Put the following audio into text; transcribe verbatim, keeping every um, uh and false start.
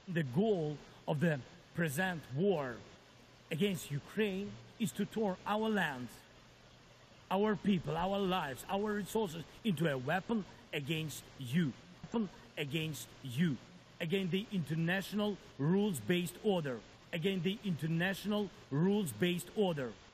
The goal of the present war against Ukraine is to turn our land, our people, our lives, our resources into a weapon against you, weapon against you, against the international rules-based order, against the international rules-based order.